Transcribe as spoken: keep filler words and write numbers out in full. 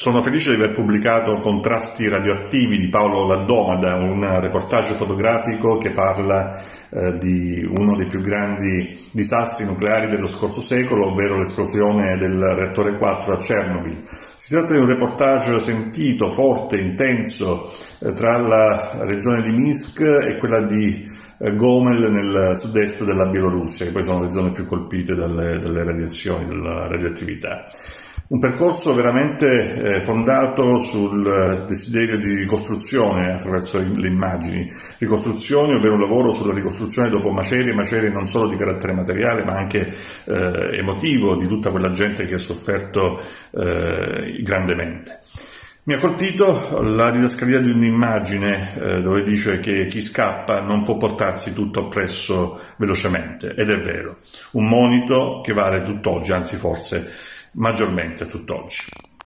Sono felice di aver pubblicato Contrasti radioattivi di Paolo Laddomada, un reportage fotografico che parla eh, di uno dei più grandi disastri nucleari dello scorso secolo, ovvero l'esplosione del reattore quattro a Chernobyl. Si tratta di un reportage sentito, forte, intenso eh, tra la regione di Minsk e quella di eh, Gomel nel sud-est della Bielorussia, che poi sono le zone più colpite dalle, dalle radiazioni, dalla radioattività. Un percorso veramente eh, fondato sul desiderio di ricostruzione attraverso le immagini, ricostruzioni, ovvero un lavoro sulla ricostruzione dopo macerie, macerie non solo di carattere materiale ma anche eh, emotivo di tutta quella gente che ha sofferto eh, grandemente. Mi ha colpito la didascalia di un'immagine eh, dove dice che chi scappa non può portarsi tutto appresso velocemente, ed è vero, un monito che vale tutt'oggi, anzi forse maggiormente tutt'oggi.